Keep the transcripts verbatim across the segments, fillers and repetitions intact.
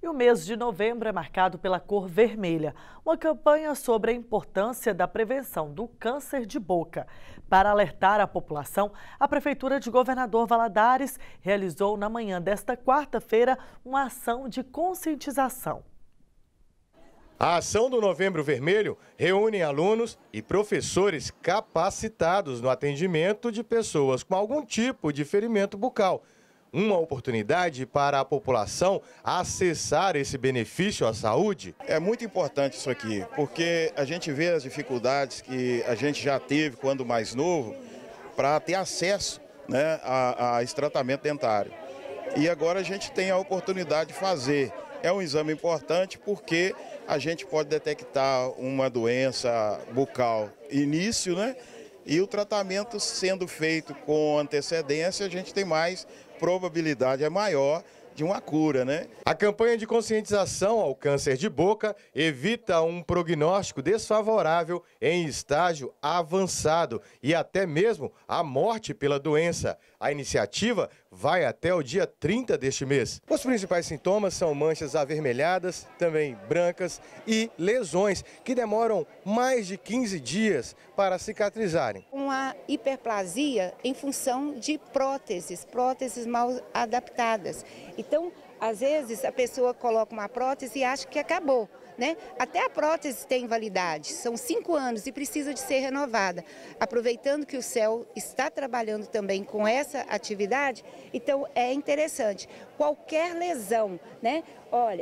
E o mês de novembro é marcado pela cor vermelha, uma campanha sobre a importância da prevenção do câncer de boca. Para alertar a população, a Prefeitura de Governador Valadares realizou na manhã desta quarta-feira uma ação de conscientização. A ação do Novembro Vermelho reúne alunos e professores capacitados no atendimento de pessoas com algum tipo de ferimento bucal. Uma oportunidade para a população acessar esse benefício à saúde? É muito importante isso aqui, porque a gente vê as dificuldades que a gente já teve quando mais novo para ter acesso, né, a, a esse tratamento dentário. E agora a gente tem a oportunidade de fazer. É um exame importante porque a gente pode detectar uma doença bucal início, né? E o tratamento sendo feito com antecedência, a gente tem mais probabilidade, é maior de uma cura, né? A campanha de conscientização ao câncer de boca evita um prognóstico desfavorável em estágio avançado e até mesmo a morte pela doença. A iniciativa vai até o dia trinta deste mês. Os principais sintomas são manchas avermelhadas, também brancas e lesões que demoram mais de quinze dias para cicatrizarem. Uma hiperplasia em função de próteses, próteses mal adaptadas. Então, às vezes, a pessoa coloca uma prótese e acha que acabou, né? Até a prótese tem validade, são cinco anos e precisa de ser renovada. Aproveitando que o C E L está trabalhando também com essa atividade, então é interessante. Qualquer lesão, né? Olha,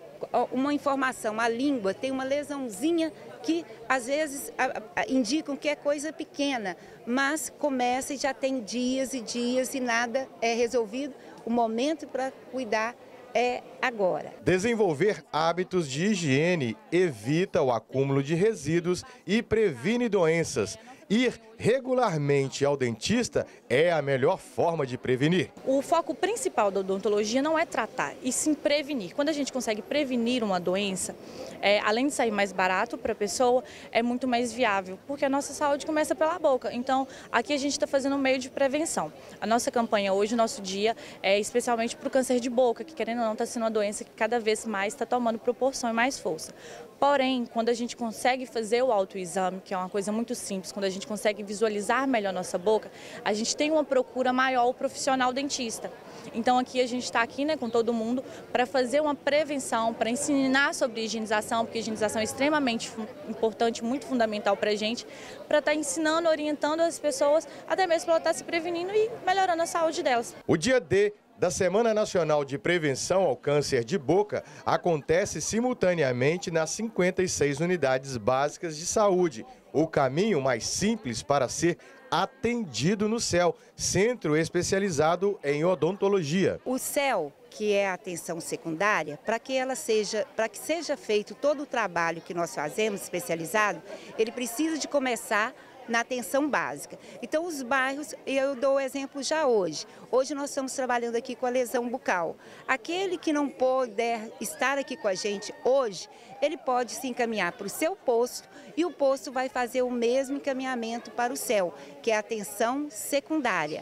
uma informação, a língua tem uma lesãozinha que às vezes indicam que é coisa pequena, mas começa e já tem dias e dias e nada é resolvido. O momento para cuidar é agora. Desenvolver hábitos de higiene evita o acúmulo de resíduos e previne doenças. Ir regularmente ao dentista é a melhor forma de prevenir. O foco principal da odontologia não é tratar, e sim prevenir. Quando a gente consegue prevenir uma doença, é, além de sair mais barato para a pessoa, é muito mais viável, porque a nossa saúde começa pela boca. Então, aqui a gente está fazendo um meio de prevenção. A nossa campanha hoje, o nosso dia, é especialmente para o câncer de boca, que querendo ou não está sendo uma doença que cada vez mais está tomando proporção e mais força. Porém, quando a gente consegue fazer o autoexame, que é uma coisa muito simples, quando a gente consegue visualizar melhor nossa boca, a gente tem uma procura maior ao profissional dentista. Então aqui a gente está aqui, né, com todo mundo para fazer uma prevenção, para ensinar sobre higienização, porque a higienização é extremamente importante, muito fundamental para a gente, para estar ensinando, orientando as pessoas, até mesmo para ela estar se prevenindo e melhorando a saúde delas. O dia D da Semana Nacional de Prevenção ao Câncer de Boca acontece simultaneamente nas cinquenta e seis unidades básicas de saúde. O caminho mais simples para ser atendido no C E L, Centro Especializado em Odontologia. O C E L, que é a atenção secundária, para que ela seja, para que seja feito todo o trabalho que nós fazemos especializado, ele precisa de começar na atenção básica. Então, os bairros, eu dou o exemplo já hoje. Hoje nós estamos trabalhando aqui com a lesão bucal. Aquele que não puder estar aqui com a gente hoje, ele pode se encaminhar para o seu posto e o posto vai fazer o mesmo encaminhamento para o C E L, que é a atenção secundária.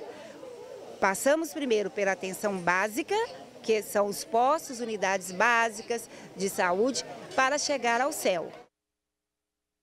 Passamos primeiro pela atenção básica, que são os postos, unidades básicas de saúde, para chegar ao C E L.